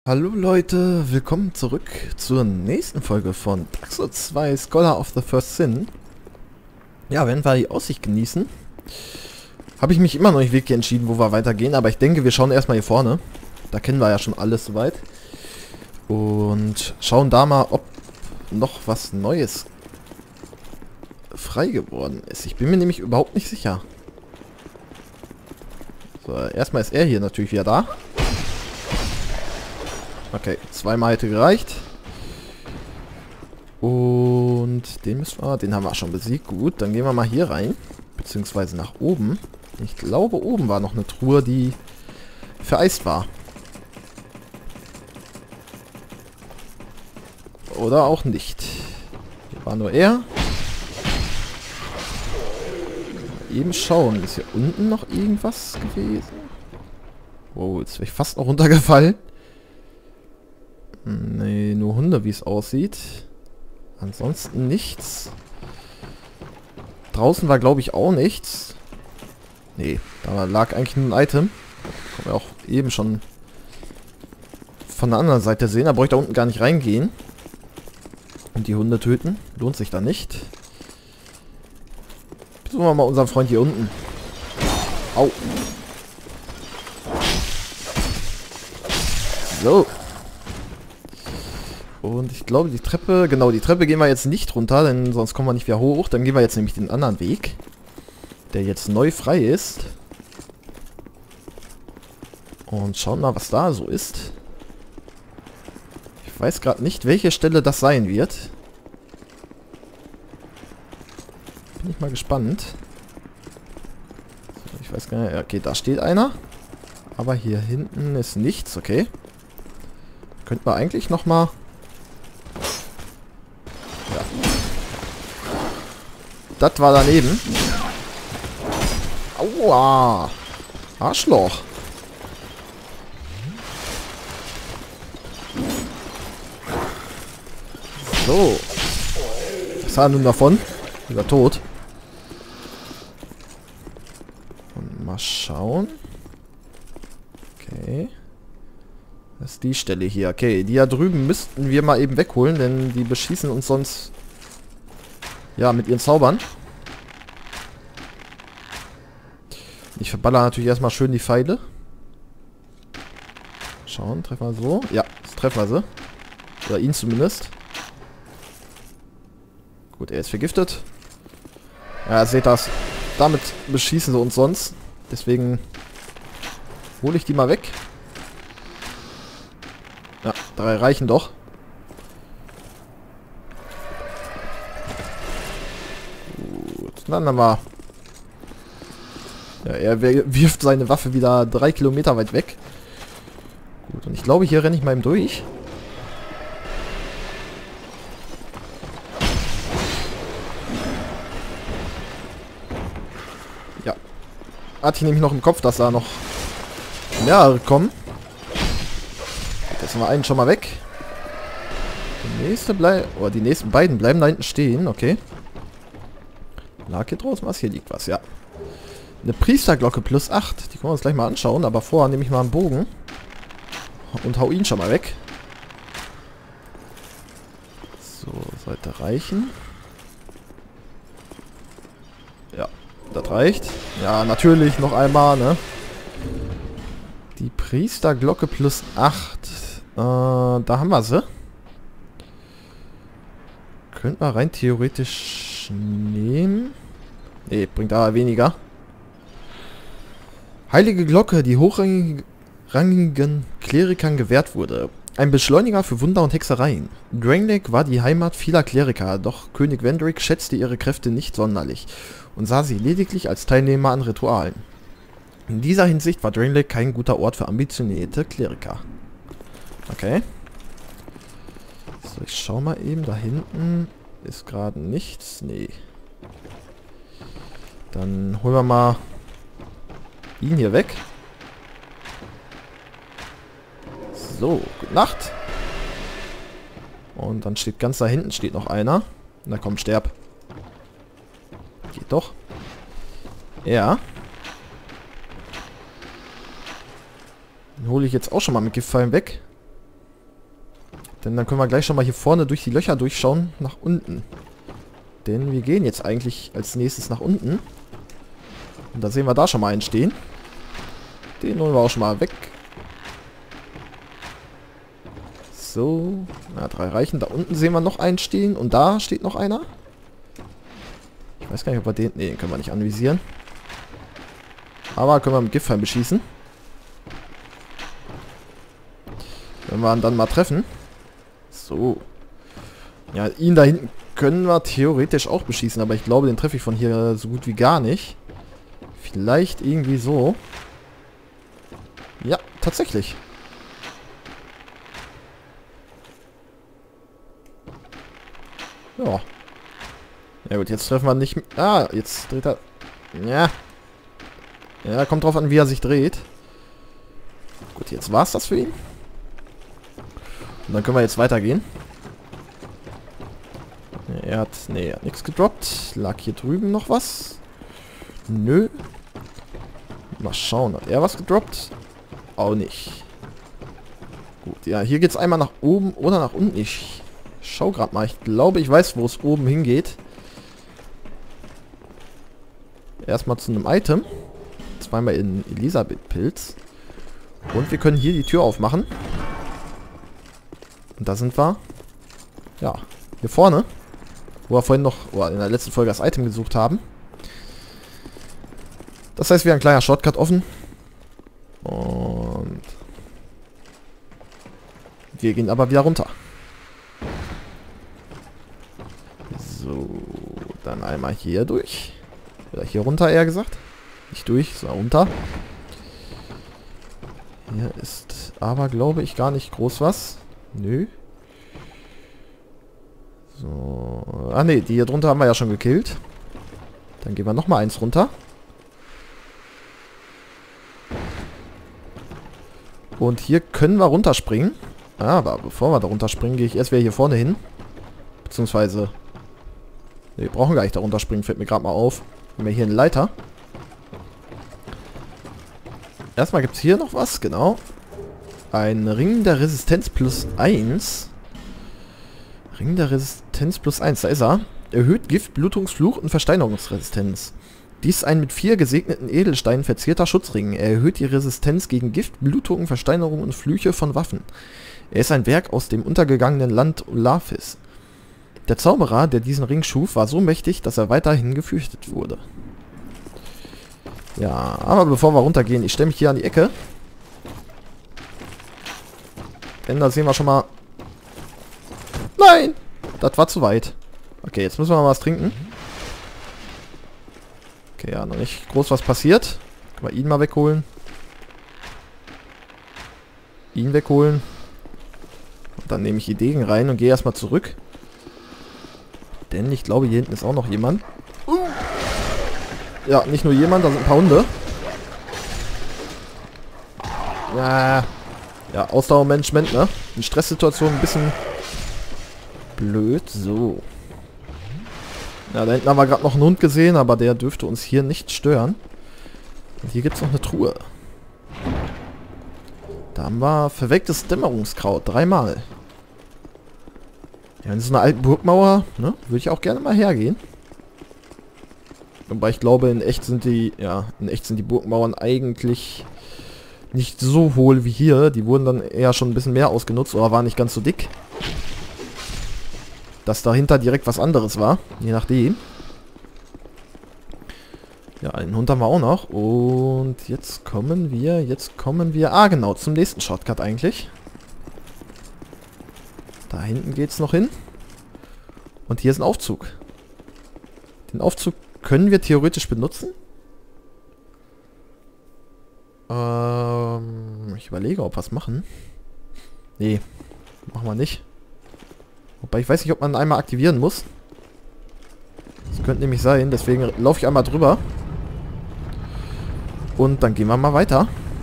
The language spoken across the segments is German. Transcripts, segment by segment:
Hallo Leute, willkommen zurück zur nächsten Folge von Dark Souls 2 Scholar of the First Sin. Ja, wenn wir die Aussicht genießen, habe ich mich immer noch nicht wirklich entschieden, wo wir weitergehen, aber ich denke, wir schauen erstmal hier vorne. Da kennen wir ja schon alles soweit. Und schauen da mal, ob noch was Neues frei geworden ist. Ich bin mir nämlich überhaupt nicht sicher. So, erstmal ist er hier natürlich wieder da. Okay, zweimal hätte gereicht. Und den haben wir schon besiegt. Gut, dann gehen wir mal hier rein. Beziehungsweise nach oben. Ich glaube, oben war noch eine Truhe, die vereist war. Oder auch nicht. Hier war nur er. Eben schauen. Ist hier unten noch irgendwas gewesen? Wow, jetzt wäre ich fast noch runtergefallen. Nee, nur Hunde, wie es aussieht. Ansonsten nichts. Draußen war, glaube ich, auch nichts. Nee, da lag eigentlich nur ein Item. Kann man auch eben schon von der anderen Seite sehen. Da brauche ich da unten gar nicht reingehen. Und die Hunde töten. Lohnt sich da nicht. Besuchen wir mal unseren Freund hier unten. Au. So. Und ich glaube, die Treppe... Genau, die Treppe gehen wir jetzt nicht runter, denn sonst kommen wir nicht wieder hoch. Dann gehen wir jetzt nämlich den anderen Weg, der jetzt neu frei ist. Und schauen mal, was da so ist. Ich weiß gerade nicht, welche Stelle das sein wird. Bin ich mal gespannt. So, ich weiß gar nicht... Okay, da steht einer. Aber hier hinten ist nichts, okay. Könnten wir eigentlich nochmal... Das war daneben. Aua. Arschloch. So. Was hat er nun davon? Wieder tot. Und mal schauen. Okay. Das ist die Stelle hier. Okay, die da drüben müssten wir mal eben wegholen, denn die beschießen uns sonst... Ja, mit ihren Zaubern. Ich verballer natürlich erstmal schön die Pfeile. Schauen, treffen wir so. Ja, das treffen wir sie. Oder ihn zumindest. Gut, er ist vergiftet. Ja, seht das. Damit beschießen sie uns sonst. Deswegen hole ich die mal weg. Ja, 3 reichen doch. Dann haben wir... Ja, er wirft seine Waffe wieder 3 Kilometer weit weg. Gut, und ich glaube, hier renne ich mal eben durch. Ja. Hatte ich nämlich noch im Kopf, dass da noch mehrere kommen. Jetzt haben wir einen schon mal weg. Die nächsten beiden bleiben da hinten stehen, okay. Lag hier draußen was? Hier liegt was, ja. Eine Priesterglocke plus 8. Die können wir uns gleich mal anschauen. Aber vorher nehme ich mal einen Bogen. Und hau ihn schon mal weg. So, sollte reichen. Ja, das reicht. Ja, natürlich noch einmal, ne? Die Priesterglocke plus 8. Da haben wir sie. Könnten wir rein theoretisch nehmen. Ne, bringt aber weniger. Heilige Glocke, die hochrangigen Klerikern gewährt wurde. Ein Beschleuniger für Wunder und Hexereien. Drangleic war die Heimat vieler Kleriker, doch König Vendrick schätzte ihre Kräfte nicht sonderlich und sah sie lediglich als Teilnehmer an Ritualen. In dieser Hinsicht war Drangleic kein guter Ort für ambitionierte Kleriker. Okay. So, ich schau mal eben, da hinten ist gerade nichts. Nee. Dann holen wir mal ihn hier weg. So, gute Nacht. Und dann steht ganz da hinten steht noch einer. Na komm, sterb. Geht doch. Ja. Den hole ich jetzt auch schon mal mit Giftpfeilen weg. Denn dann können wir gleich schon mal hier vorne durch die Löcher durchschauen, nach unten. Denn wir gehen jetzt eigentlich als nächstes nach unten. Und da sehen wir da schon mal einen stehen. Den holen wir auch schon mal weg. So. Na, 3 reichen. Da unten sehen wir noch einen stehen. Und da steht noch einer. Ich weiß gar nicht, ob wir den... Ne, den können wir nicht anvisieren. Aber können wir mit Giftpfeilen beschießen. Wenn wir ihn dann mal treffen. So. Ja, ihn da hinten können wir theoretisch auch beschießen. Aber ich glaube, den treffe ich von hier so gut wie gar nicht. Vielleicht irgendwie so. Ja, tatsächlich. Ja. Ja gut, jetzt treffen wir nicht... Ah, jetzt dreht er... Ja. Ja, kommt drauf an, wie er sich dreht. Gut, jetzt war's das für ihn. Und dann können wir jetzt weitergehen. Er hat... Ne, er hat nichts gedroppt. Lag hier drüben noch was? Nö. Mal schauen, hat er was gedroppt? Auch nicht. Gut, ja, hier geht's einmal nach oben oder nach unten. Ich schau gerade mal. Ich glaube, ich weiß, wo es oben hingeht. Erstmal zu einem Item. Zweimal in Elisabeth-Pilz. Und wir können hier die Tür aufmachen. Und da sind wir. Ja, hier vorne. Wo wir vorhin noch, in der letzten Folge das Item gesucht haben. Das heißt, wir haben ein kleiner Shortcut offen. Und wir gehen aber wieder runter. So, dann einmal hier durch. Oder hier runter, eher gesagt. Nicht durch, sondern runter. Hier ist aber, glaube ich, gar nicht groß was. Nö. So. Ah ne, die hier drunter haben wir ja schon gekillt. Dann gehen wir nochmal eins runter. Und hier können wir runterspringen. Aber bevor wir da runterspringen, gehe ich erst wieder hier vorne hin. Beziehungsweise... Ne, wir brauchen gar nicht da runterspringen, fällt mir gerade mal auf. Haben wir hier eine Leiter. Erstmal gibt es hier noch was, genau. Ein Ring der Resistenz plus 1. Ring der Resistenz plus 1, da ist er. Erhöht Gift, Blutungsfluch und Versteinerungsresistenz. Dies ist ein mit 4 gesegneten Edelsteinen verzierter Schutzring. Er erhöht die Resistenz gegen Gift, Blutungen, Versteinerung und Flüche von Waffen. Er ist ein Werk aus dem untergegangenen Land Olafis. Der Zauberer, der diesen Ring schuf, war so mächtig, dass er weiterhin gefürchtet wurde. Ja, aber bevor wir runtergehen, ich stelle mich hier an die Ecke. Denn da sehen wir schon mal... Nein! Das war zu weit. Okay, jetzt müssen wir mal was trinken. Okay, ja, noch nicht groß was passiert. Können wir ihn mal wegholen. Ihn wegholen. Und dann nehme ich die Degen rein und gehe erstmal zurück. Denn ich glaube, hier hinten ist auch noch jemand. Ja, nicht nur jemand, da sind ein paar Hunde. Ja, Ausdauermanagement, ne? In Stresssituationen ein bisschen blöd. So. Ja, da hinten haben wir gerade noch einen Hund gesehen, aber der dürfte uns hier nicht stören. Und hier gibt es noch eine Truhe. Da haben wir verwelktes Dämmerungskraut. 3-mal. Ja, in so einer alten Burgmauer, ne? Würde ich auch gerne mal hergehen. Wobei ich glaube, in echt sind die Burgmauern eigentlich nicht so hohl wie hier. Die wurden dann eher schon ein bisschen mehr ausgenutzt, oder waren nicht ganz so dick. Dass dahinter direkt was anderes war, je nachdem. Ja, einen Hund haben wir auch noch. Und jetzt kommen wir... Ah, genau, zum nächsten Shortcut eigentlich. Da hinten geht's noch hin. Und hier ist ein Aufzug. Den Aufzug können wir theoretisch benutzen. Ich überlege, ob wir es machen. Nee, machen wir nicht. Wobei ich weiß nicht, ob man einmal aktivieren muss. Das könnte nämlich sein, deswegen laufe ich einmal drüber. Und dann gehen wir mal weiter.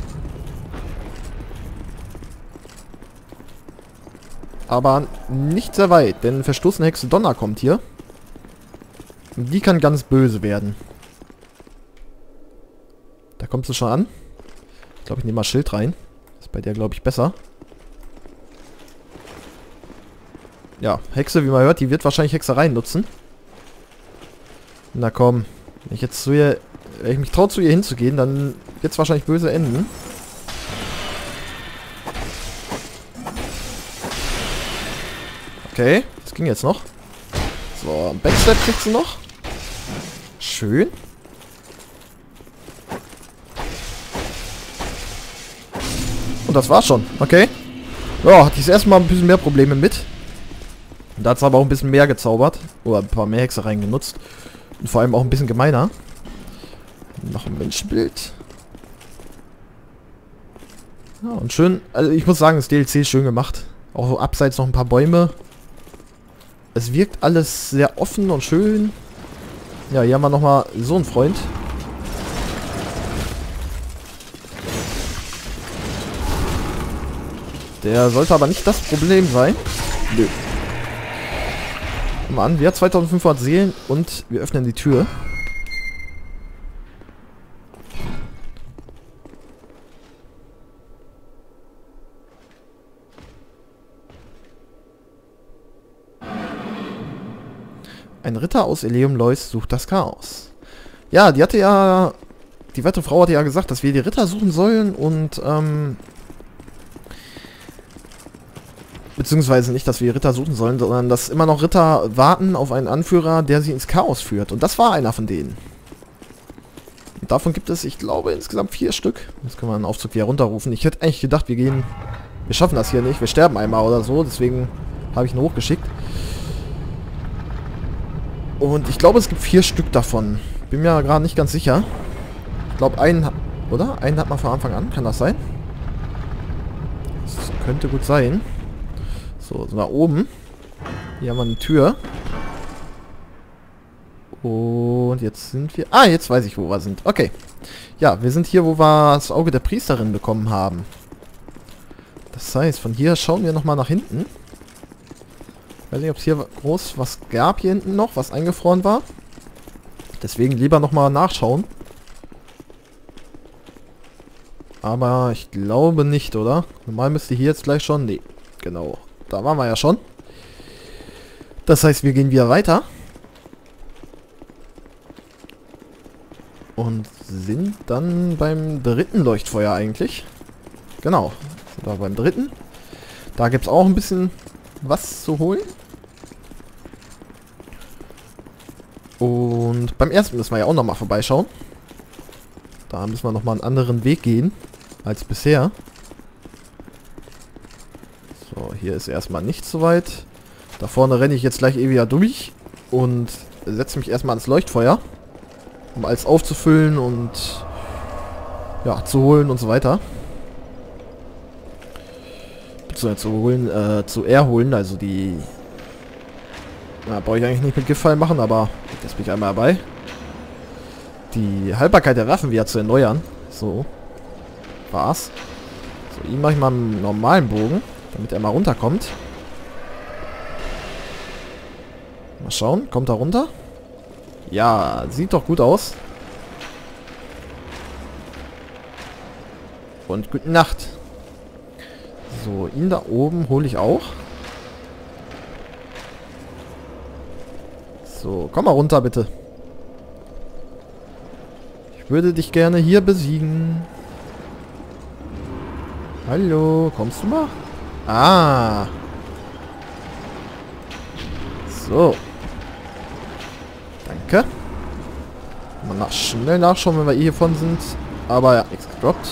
Aber nicht sehr weit, denn verstoßene Hexe Donna kommt hier. Und die kann ganz böse werden. Da kommt sie schon an. Ich glaube, ich nehme mal Schild rein. Ist bei der, glaube ich, besser. Ja, Hexe, wie man hört, die wird wahrscheinlich Hexereien nutzen. Na komm. Wenn ich mich traue, zu ihr hinzugehen, dann wird es wahrscheinlich böse enden. Okay, das ging jetzt noch. So, Backstep kriegt sie noch. Schön. Und das war's schon. Okay. Ja, hatte ich das erste Mal ein bisschen mehr Probleme mit. Da hat es aber auch ein bisschen mehr gezaubert. Oder ein paar mehr Hexereien genutzt. Und vor allem auch ein bisschen gemeiner. Noch ein Menschenbild. Ja, und schön. Also ich muss sagen, das DLC ist schön gemacht. Auch so abseits noch ein paar Bäume. Es wirkt alles sehr offen und schön. Ja, hier haben wir nochmal so einen Freund. Der sollte aber nicht das Problem sein. Nö. Guck mal an, wir haben 2500 Seelen und wir öffnen die Tür. Ein Ritter aus Eleum Lois sucht das Chaos. Ja, die werte Frau hatte ja gesagt, dass wir die Ritter suchen sollen und, beziehungsweise nicht, dass wir Ritter suchen sollen, sondern dass immer noch Ritter warten auf einen Anführer, der sie ins Chaos führt. Und das war einer von denen. Und davon gibt es, ich glaube, insgesamt 4 Stück. Jetzt können wir einen Aufzug wieder runterrufen. Ich hätte eigentlich gedacht, wir schaffen das hier nicht. Wir sterben einmal oder so, deswegen habe ich ihn hochgeschickt. Und ich glaube, es gibt 4 Stück davon. Bin mir gerade nicht ganz sicher. Ich glaube, einen hat man von Anfang an. Kann das sein? Das könnte gut sein. So, da oben. Hier haben wir eine Tür. Und jetzt sind wir... Ah, jetzt weiß ich, wo wir sind. Okay. Ja, wir sind hier, wo wir das Auge der Priesterin bekommen haben. Das heißt, von hier schauen wir nochmal nach hinten. Ich weiß nicht, ob es hier groß was gab hier hinten noch, was eingefroren war. Deswegen lieber nochmal nachschauen. Aber ich glaube nicht, oder? Normal müsste hier jetzt gleich schon... Nee, genau. Da waren wir ja schon. Das heißt, wir gehen wieder weiter. Und sind dann beim dritten Leuchtfeuer eigentlich. Genau. Sind wir beim dritten. Da gibt es auch ein bisschen was zu holen. Und beim ersten müssen wir ja auch nochmal vorbeischauen. Da müssen wir nochmal einen anderen Weg gehen als bisher. So, hier ist erstmal nicht so weit. Da vorne renne ich jetzt gleich wieder durch und setze mich erstmal ans Leuchtfeuer, um alles aufzufüllen und ja, zu holen und so weiter. Zu erholen, also die... Na, brauche ich eigentlich nicht mit Giftfallen machen, aber jetzt bin ich einmal dabei. Die Haltbarkeit der Waffen wieder zu erneuern. So. War's. So, ihn mache ich mal einen normalen Bogen, damit er mal runterkommt. Mal schauen, kommt er runter? Ja, sieht doch gut aus. Und gute Nacht. So, ihn da oben hole ich auch. So, komm mal runter, bitte. Ich würde dich gerne hier besiegen. Hallo, kommst du mal? Ah. So. Danke. Mal schnell nachschauen, wenn wir hier von sind. Aber ja, nichts gedroppt.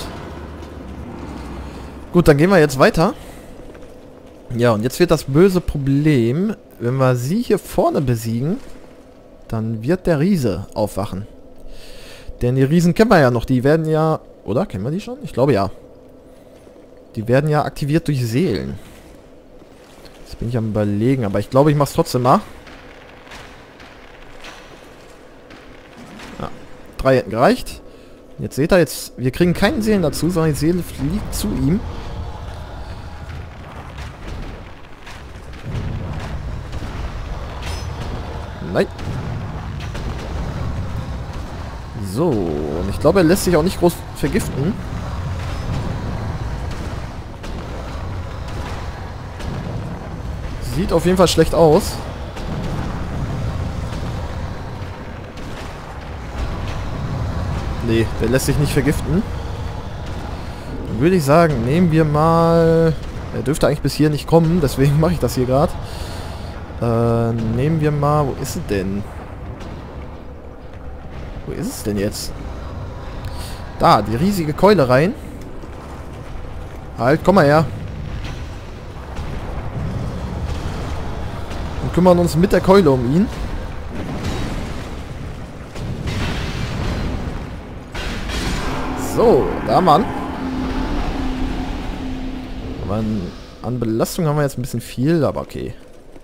Gut, dann gehen wir jetzt weiter. Ja, und jetzt wird das böse Problem, wenn wir sie hier vorne besiegen, dann wird der Riese aufwachen. Denn die Riesen kennen wir ja noch, die werden ja... Oder? Kennen wir die schon? Ich glaube ja. Die werden ja aktiviert durch Seelen. Jetzt bin ich am Überlegen, aber ich glaube, ich mache es trotzdem mal. Ja, 3 hätten gereicht. Jetzt seht ihr, wir kriegen keinen Seelen dazu, sondern die Seele fliegt zu ihm. Nein. So, und ich glaube, er lässt sich auch nicht groß vergiften. Sieht auf jeden Fall schlecht aus. Nee, der lässt sich nicht vergiften. Dann würde ich sagen, nehmen wir mal... Er dürfte eigentlich bis hier nicht kommen, deswegen mache ich das hier gerade. Nehmen wir mal... Wo ist es denn? Wo ist es denn jetzt? Da, die riesige Keule rein. Halt, komm mal her. Und kümmern uns mit der Keule um ihn. So, da Mann. Aber an Belastung haben wir jetzt ein bisschen viel, aber okay.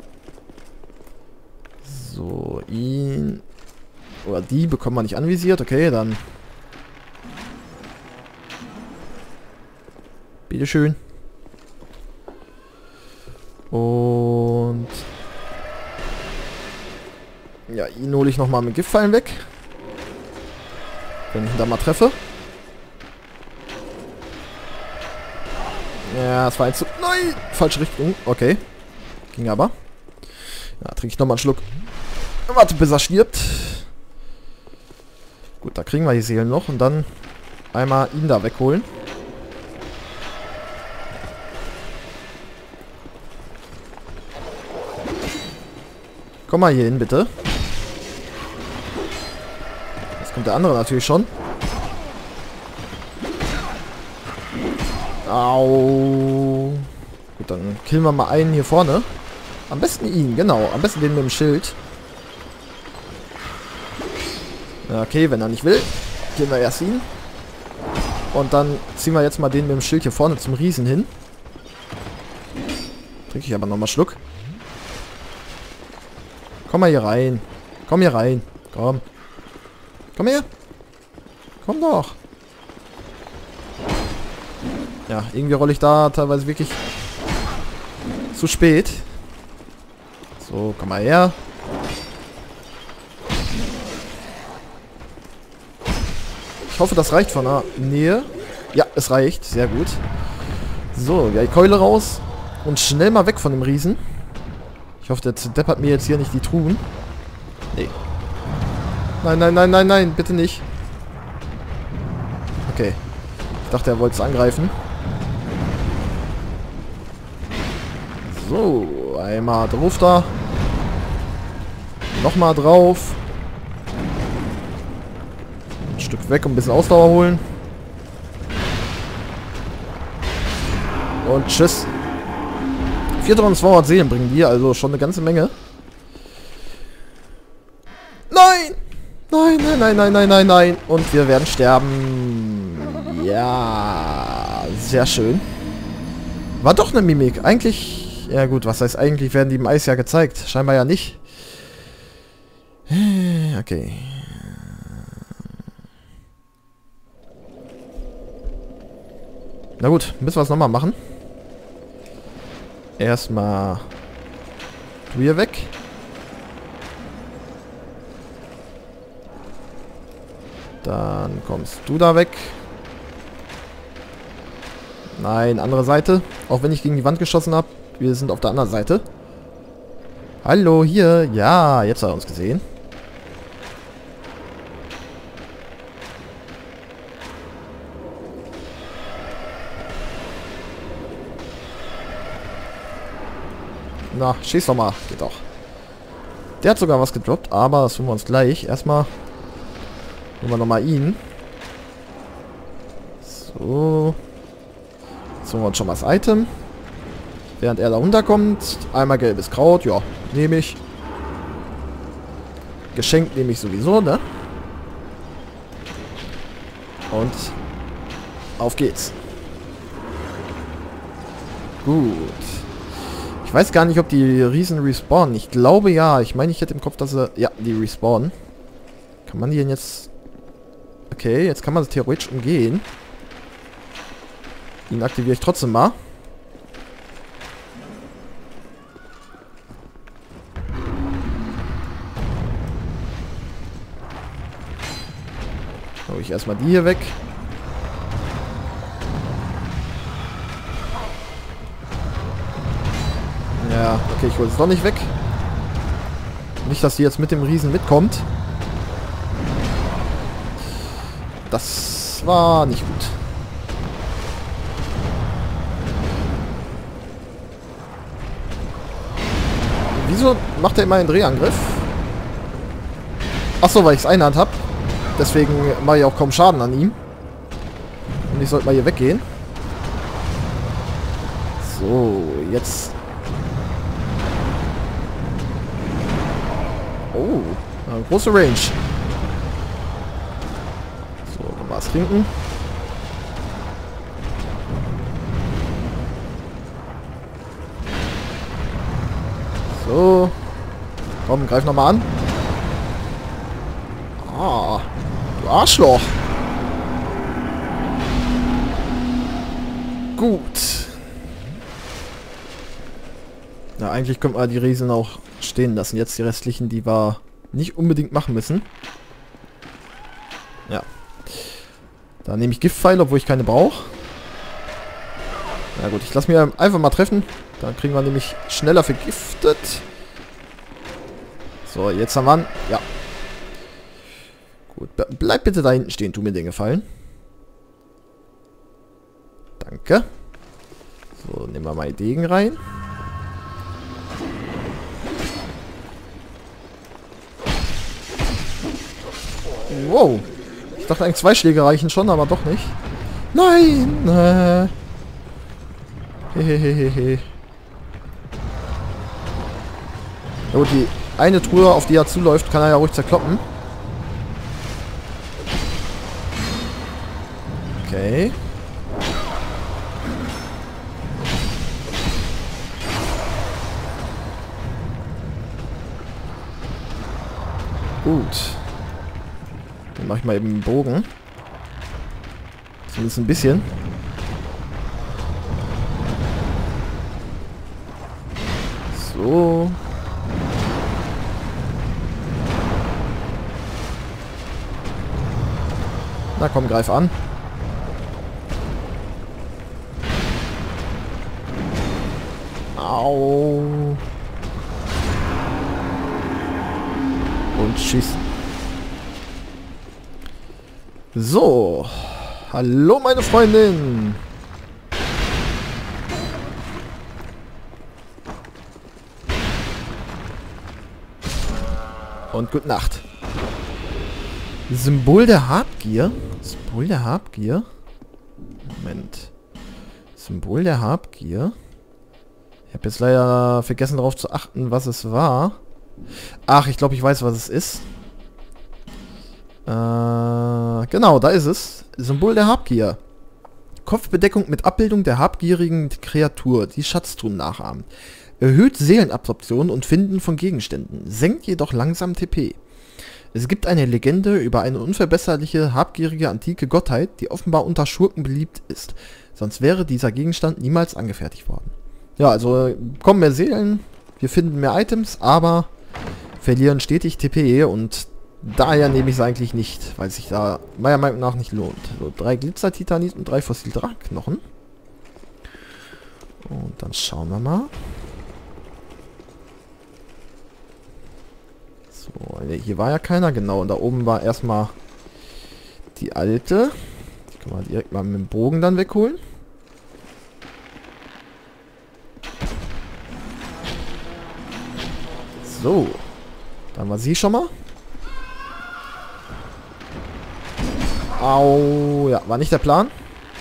So, ihn... Oder die bekommen wir nicht anvisiert. Okay, dann... Bitteschön. Und... Ja, ihn hole ich nochmal mit Giftpfeilen weg. Wenn ich ihn da mal treffe. Ja, es war ein Zug. Nein! Falsche Richtung. Okay. Ging aber. Ja, trinke ich nochmal einen Schluck. Warte, bis er stirbt. Gut, da kriegen wir die Seelen noch. Und dann einmal ihn da wegholen. Komm mal hier hin, bitte. Jetzt kommt der andere natürlich schon. Au. Gut, dann killen wir mal einen hier vorne. Am besten ihn, genau. Am besten den mit dem Schild. Ja, okay, wenn er nicht will, killen wir erst ihn. Und dann ziehen wir jetzt mal den mit dem Schild hier vorne zum Riesen hin. Trinke ich aber nochmal Schluck. Komm mal hier rein. Komm hier rein. Komm. Komm her. Komm doch. Ja, irgendwie rolle ich da teilweise wirklich zu spät. So, komm mal her. Ich hoffe, das reicht von der Nähe. Ja, es reicht. Sehr gut. So, ja, die Keule raus. Und schnell mal weg von dem Riesen. Ich hoffe, der deppert mir jetzt hier nicht die Truhen. Nee. Nein, nein, nein, nein, nein. Bitte nicht. Okay. Ich dachte, er wollte es angreifen. So, einmal drauf da. Nochmal drauf. Ein Stück weg, um ein bisschen Ausdauer holen. Und tschüss. 4200 Seelen bringen die, also schon eine ganze Menge. Nein! Nein, nein, nein, nein, nein, nein, nein. Und wir werden sterben. Ja, sehr schön. War doch eine Mimik. Eigentlich, ja gut, was heißt eigentlich, werden die im Eis ja gezeigt. Scheinbar ja nicht. Okay. Na gut, müssen wir es nochmal machen. Erstmal du hier weg. Dann kommst du da weg. Nein, andere Seite. Auch wenn ich gegen die Wand geschossen habe. Wir sind auf der anderen Seite. Hallo, hier. Ja, jetzt hat er uns gesehen. Na, schieß doch mal. Geht doch. Der hat sogar was gedroppt, aber das tun wir uns gleich. Erstmal nehmen wir nochmal ihn. So. Jetzt holen wir uns schon mal das Item. Während er da runterkommt. Einmal gelbes Kraut. Ja, nehme ich. Geschenkt nehme ich sowieso, ne? Und auf geht's. Gut. Ich weiß gar nicht, ob die Riesen respawnen. Ich glaube ja. Ich meine, ich hätte im Kopf, dass sie... Ja, die respawnen. Kann man die denn jetzt... Okay, jetzt kann man das theoretisch umgehen. Ihn aktiviere ich trotzdem mal. Hau ich erstmal die hier weg. Ja, okay, ich hole es doch nicht weg. Nicht, dass die jetzt mit dem Riesen mitkommt. Das war nicht gut. Wieso macht er immer einen Drehangriff? Achso, weil ich es Einhand habe. Deswegen mache ich auch kaum Schaden an ihm. Und ich sollte mal hier weggehen. So, jetzt... Oh, eine große Range. So, noch was trinken. So. Komm, greif nochmal an. Ah, du Arschloch. Gut. Ja, eigentlich könnte man die Riesen auch stehen lassen. Jetzt die restlichen, die wir nicht unbedingt machen müssen. Ja. Da nehme ich Giftpfeile, obwohl ich keine brauche. Na gut, ich lasse mich einfach mal treffen. Dann kriegen wir nämlich schneller vergiftet. So, jetzt haben wir einen. Ja. Gut, bleib bitte da hinten stehen. Tu mir den Gefallen. Danke. So, nehmen wir mal die Degen rein. Wow. Ich dachte eigentlich 2 Schläge reichen schon, aber doch nicht. Nein! Hehehehe. Ja gut, die eine Truhe, auf die er zuläuft, kann er ja ruhig zerkloppen. Okay. Gut. Dann mache ich mal eben einen Bogen. Zumindest ein bisschen. So. Na komm, greif an. Au. Und schießen. So. Hallo, meine Freundin. Und gute Nacht. Symbol der Habgier. Symbol der Habgier. Moment. Symbol der Habgier. Ich habe jetzt leider vergessen darauf zu achten, was es war. Ach, ich glaube, ich weiß, was es ist. Genau, da ist es. Symbol der Habgier. Kopfbedeckung mit Abbildung der habgierigen Kreatur, die Schatztruhen nachahmen. Erhöht Seelenabsorption und Finden von Gegenständen, senkt jedoch langsam TP. Es gibt eine Legende über eine unverbesserliche, habgierige antike Gottheit, die offenbar unter Schurken beliebt ist. Sonst wäre dieser Gegenstand niemals angefertigt worden. Ja, also kommen mehr Seelen, wir finden mehr Items, aber verlieren stetig TP und daher nehme ich es eigentlich nicht, weil es sich da meiner Meinung nach nicht lohnt. So, 3 Glitzer-Titanit und 3 Fossil-Draht-Knochen. Und dann schauen wir mal. So, hier war ja keiner, genau. Und da oben war erstmal die alte. Die können wir direkt mal mit dem Bogen dann wegholen. So. Da haben wir sie schon mal. Au, ja, war nicht der Plan.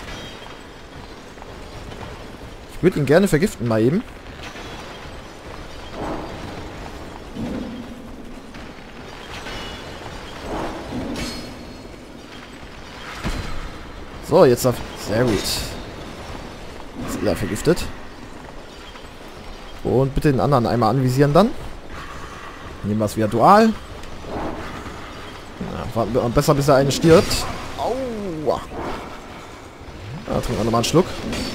Ich würde ihn gerne vergiften mal eben. So, jetzt auf. Sehr gut. Jetzt ist er vergiftet. Und bitte den anderen einmal anvisieren dann. Nehmen wir es wieder dual. Ja, war besser, bis er einen stirbt. Aua. Ja, trinken wir nochmal einen Schluck.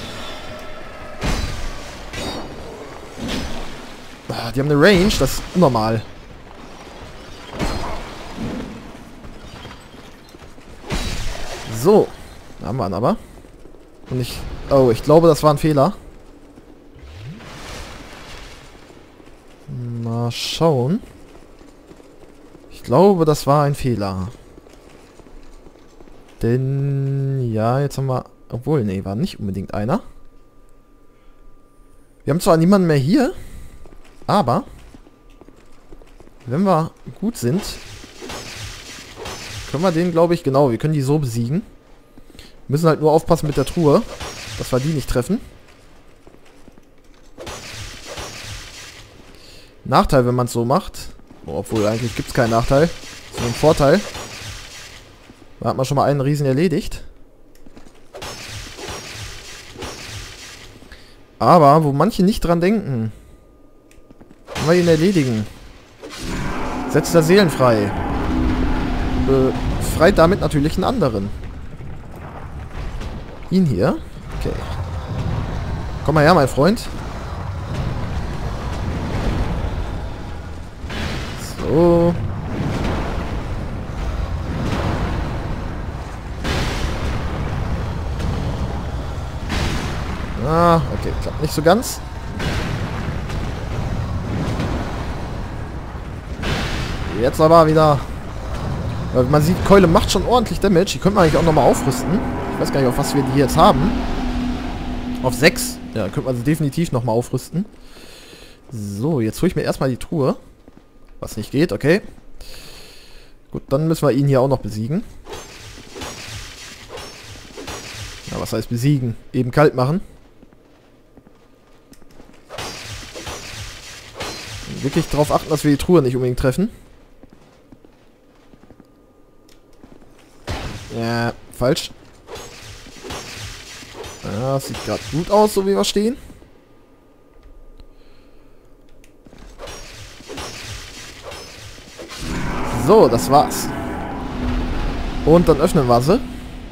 Ah, die haben eine Range, das ist unnormal. So. Da haben wir ihn aber. Und ich... Oh, ich glaube, das war ein Fehler. Mal schauen. Ich glaube, das war ein Fehler. Denn, ja, jetzt haben wir... Obwohl, nee, war nicht unbedingt einer. Wir haben zwar niemanden mehr hier, aber wenn wir gut sind, können wir den, glaube ich, genau, wir können die so besiegen. Müssen halt nur aufpassen mit der Truhe, dass wir die nicht treffen. Nachteil, wenn man es so macht, obwohl eigentlich gibt es keinen Nachteil, ist nur ein Vorteil. Da hat man schon mal einen Riesen erledigt. Aber, wo manche nicht dran denken, können wir ihn erledigen. Setzt er Seelen frei. Befreit damit natürlich einen anderen. Ihn hier. Okay. Komm mal her, mein Freund. So. Ah, okay, klappt nicht so ganz. Jetzt aber wieder. Weil man sieht, Keule macht schon ordentlich Damage. Die könnte man eigentlich auch nochmal aufrüsten. Ich weiß gar nicht, auf was wir die jetzt haben. Auf 6. Ja, könnte man sie definitiv nochmal aufrüsten. So, jetzt hole ich mir erstmal die Truhe. Was nicht geht, okay. Gut, dann müssen wir ihn hier auch noch besiegen. Ja, was heißt besiegen? Eben kalt machen. Wirklich darauf achten, dass wir die Truhe nicht unbedingt treffen. Ja, falsch. Ja, das sieht gerade gut aus, so wie wir stehen. So, das war's. Und dann öffnen wir sie.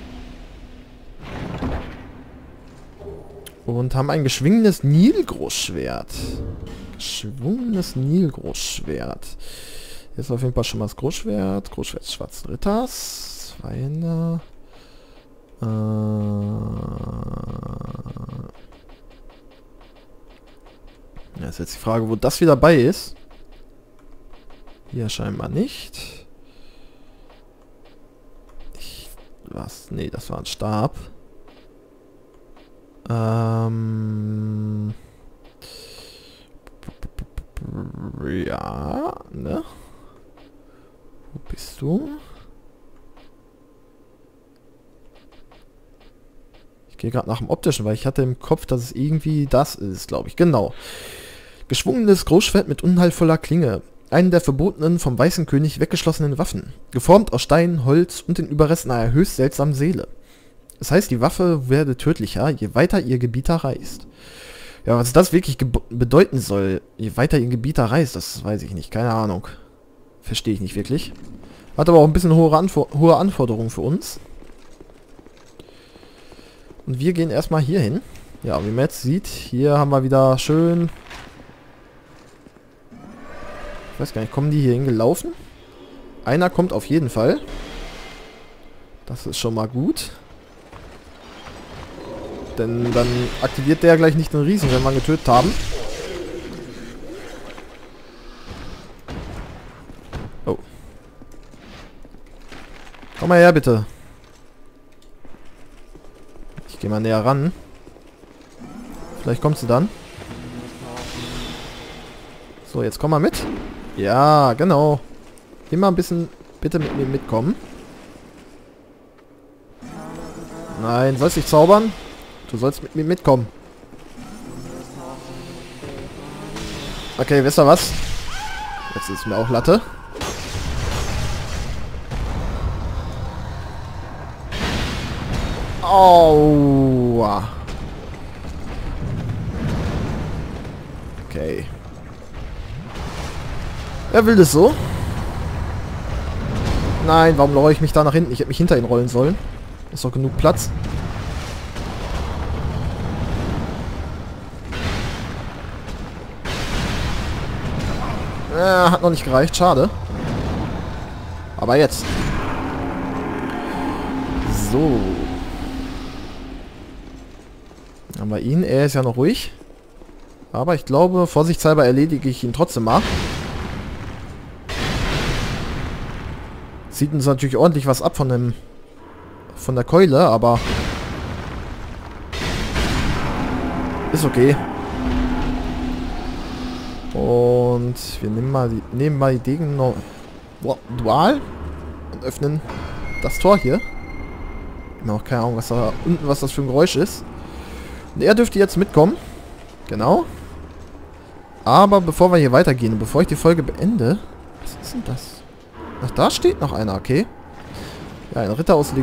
Und haben ein geschwungenes Nilgroßschwert. Geschwungenes Nilgroßschwert. Jetzt auf jeden Fall schon mal das Großschwert. Großschwert des Schwarzen Ritters. Zweiner. Ja, ist jetzt die Frage, wo das wieder bei ist. Hier scheinbar nicht. Was? Nee, das war ein Stab. Ja, ne? Wo bist du? Ich gehe gerade nach dem Optischen, weil ich hatte im Kopf, dass es irgendwie das ist, glaube ich. Genau. Geschwungenes Großschwert mit unheilvoller Klinge. Einen der verbotenen, vom Weißen König weggeschlossenen Waffen. Geformt aus Stein, Holz und den Überresten einer höchst seltsamen Seele. Das heißt, die Waffe werde tödlicher, je weiter ihr Gebieter reist. Ja, was das wirklich bedeuten soll, je weiter ihr Gebieter reist, das weiß ich nicht. Keine Ahnung. Verstehe ich nicht wirklich. Hat aber auch ein bisschen hohe Anforderungen für uns. Und wir gehen erstmal hier hin. Ja, wie man jetzt sieht, hier haben wir wieder schön... Ich weiß gar nicht, kommen die hier hingelaufen? Einer kommt auf jeden Fall. Das ist schon mal gut. Denn dann aktiviert der gleich nicht den Riesen, wenn wir ihn getötet haben. Oh. Komm mal her, bitte. Ich gehe mal näher ran. Vielleicht kommst du dann. So, jetzt komm mal mit. Ja, genau. Immer ein bisschen bitte mit mir mitkommen. Nein, sollst nicht zaubern? Du sollst mit mir mitkommen. Okay, wisst ihr was? Jetzt ist mir auch Latte. Aua. Okay. Er will das so. Nein, warum lauere ich mich da nach hinten? Ich hätte mich hinter ihn rollen sollen. Ist doch genug Platz. Hat noch nicht gereicht, schade. Aber jetzt. So. Haben wir ihn. Er ist ja noch ruhig. Aber ich glaube, vorsichtshalber erledige ich ihn trotzdem mal. Zieht uns natürlich ordentlich was ab von der Keule, aber ist okay. Und wir nehmen mal die Degen noch dual und öffnen das Tor hier. Ich habe auch keine Ahnung, was das für ein Geräusch ist. Und er dürfte jetzt mitkommen. Genau. Aber bevor wir hier weitergehen, bevor ich die Folge beende... Was ist denn das? Ach, da steht noch einer, okay. Ja, ein Ritter aus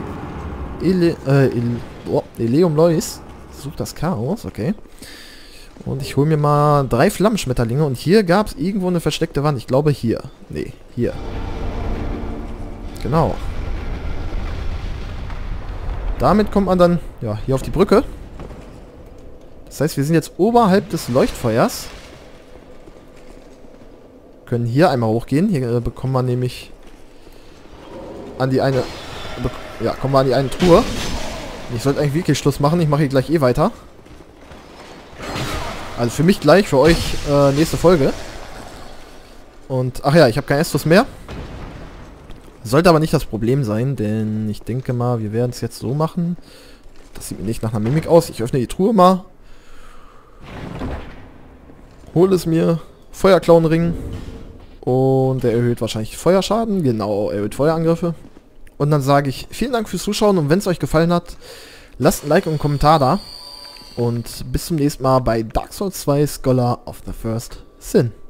Eleum Lois. Sucht das Chaos, okay. Und ich hole mir mal 3 Flammenschmetterlinge. Und hier gab es irgendwo eine versteckte Wand. Ich glaube hier. Nee, hier. Genau. Damit kommt man dann, ja, hier auf die Brücke. Das heißt, wir sind jetzt oberhalb des Leuchtfeuers. Können hier einmal hochgehen. Hier bekommen wir nämlich an die eine... Ja, kommen wir an die eine Truhe. Ich sollte eigentlich wirklich Schluss machen. Ich mache hier gleich weiter. Also für mich gleich, für euch nächste Folge. Und, ach ja, ich habe kein Estus mehr. Sollte aber nicht das Problem sein, denn ich denke mal, wir werden es jetzt so machen. Das sieht mir nicht nach einer Mimik aus. Ich öffne die Truhe mal. Hole es mir. Feuerklauenring. Und der erhöht wahrscheinlich Feuerschaden. Genau, erhöht Feuerangriffe. Und dann sage ich vielen Dank fürs Zuschauen. Und wenn es euch gefallen hat, lasst ein Like und einen Kommentar da. Und bis zum nächsten Mal bei Dark Souls 2 Scholar of the First Sin.